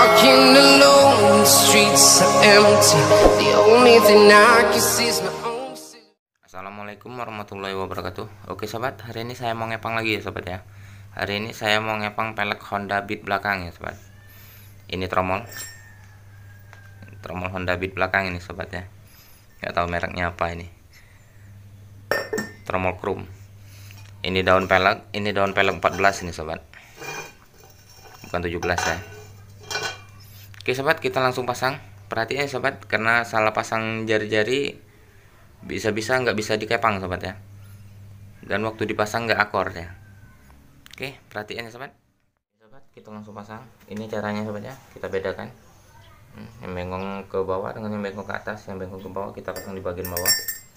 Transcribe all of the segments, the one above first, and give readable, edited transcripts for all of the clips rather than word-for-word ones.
walking alone, the streets are empty. The only thing I can see is my own city. Assalamualaikum warahmatullahi wabarakatuh. Oke sobat, hari ini saya mau ngepang lagi ya sobat ya. Hari ini saya mau ngepang pelek Honda Beat belakang ya sobat. Ini tromol Honda Beat belakang ini sobat ya. Gak tahu mereknya apa ini. Tromol chrome. Ini daun pelek 14 ini sobat. Bukan 17 ya. Oke sobat, kita langsung pasang. Perhatian ya sobat, karena salah pasang jari-jari bisa-bisa nggak bisa dikepang sobat ya. Dan waktu dipasang nggak akor ya. Oke, perhatian ya sobat. Sobat, kita langsung pasang. Ini caranya sobat ya, kita bedakan. Yang bengkong ke bawah dengan yang bengkong ke atas. Yang bengkong ke bawah kita pasang di bagian bawah.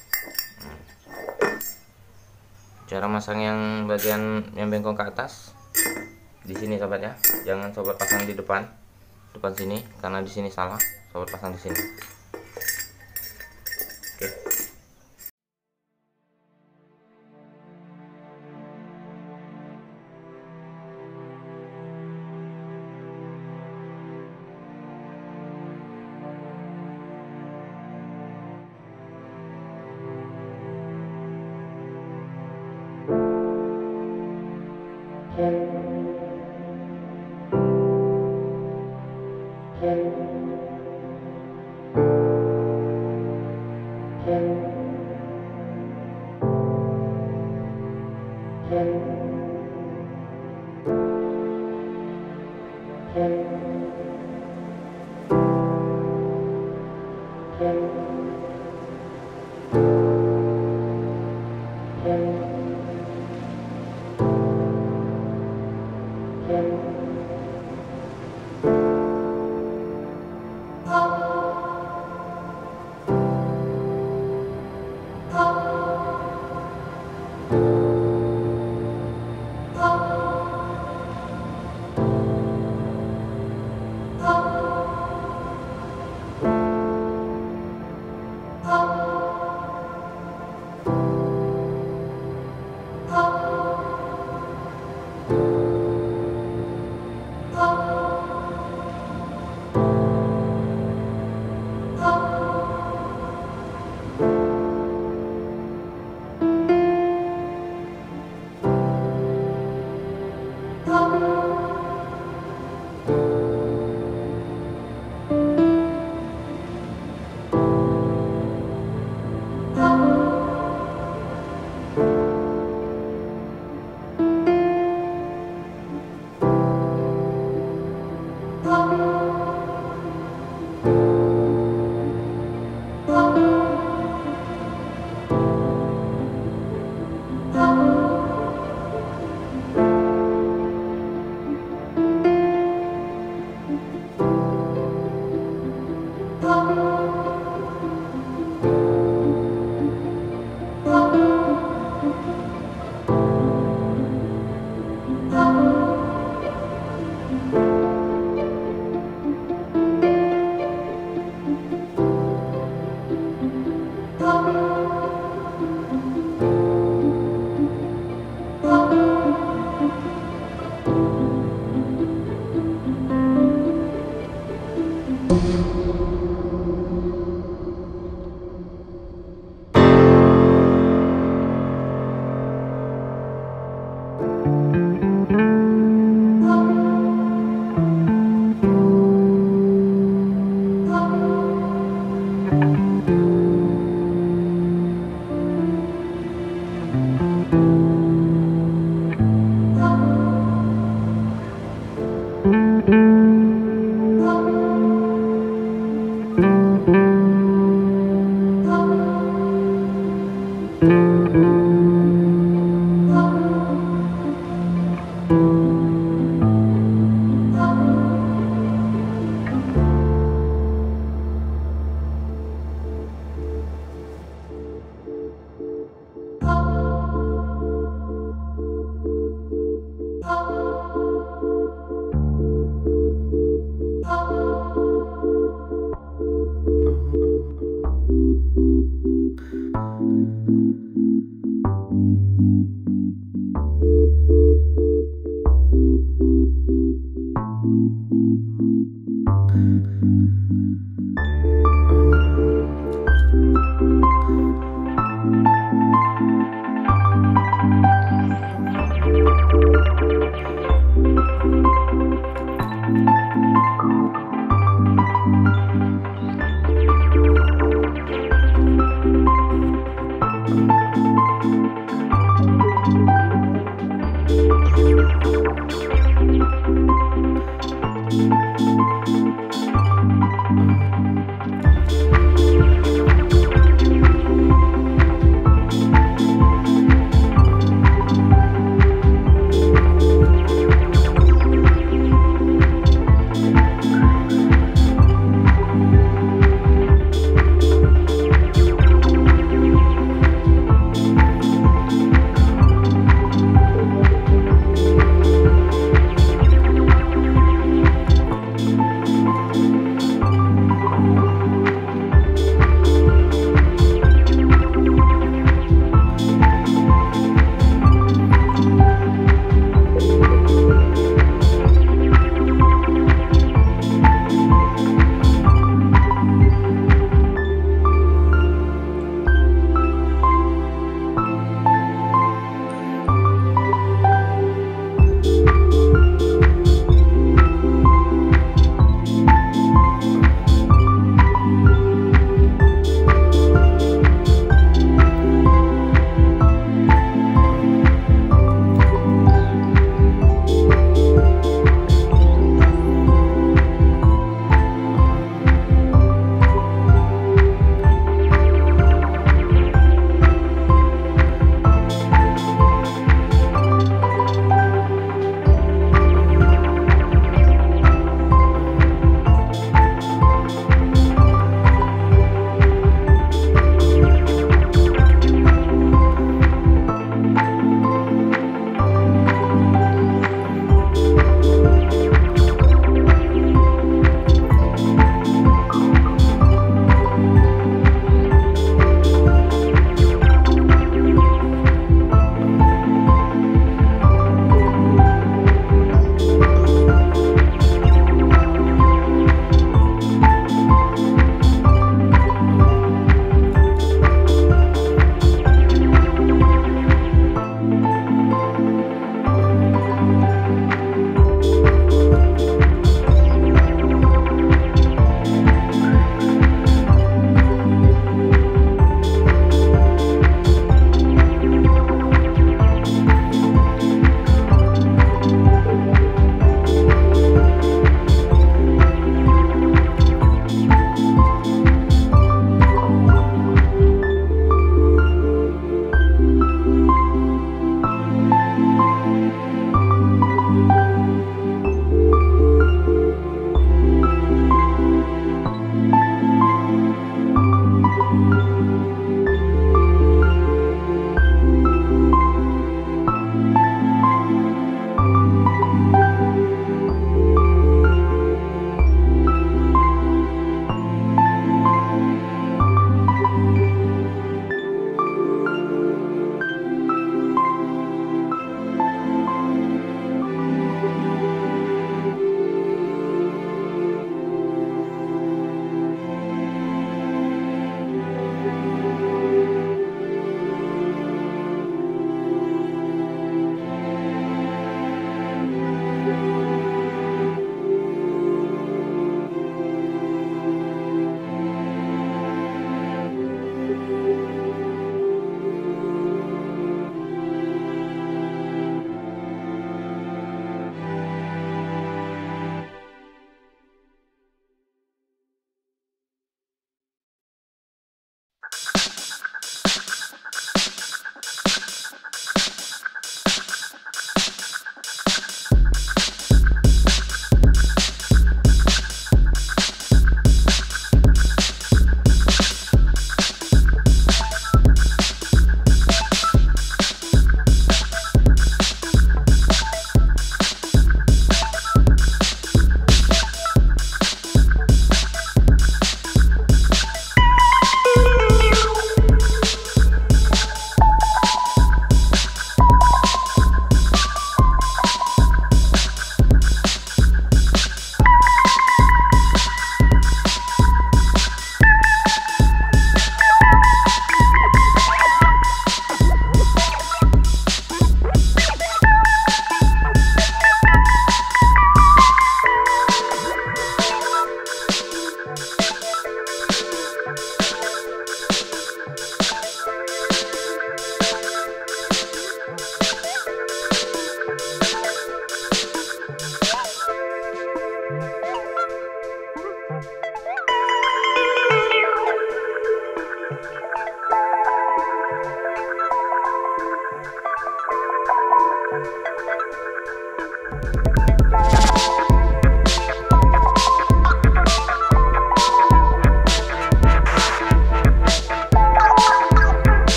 Cara masang yang bagian yang bengkong ke atas di sini sobat ya. Jangan sobat pasang di depan sini, karena di sini salah. Sobat pasang di sini. Oke.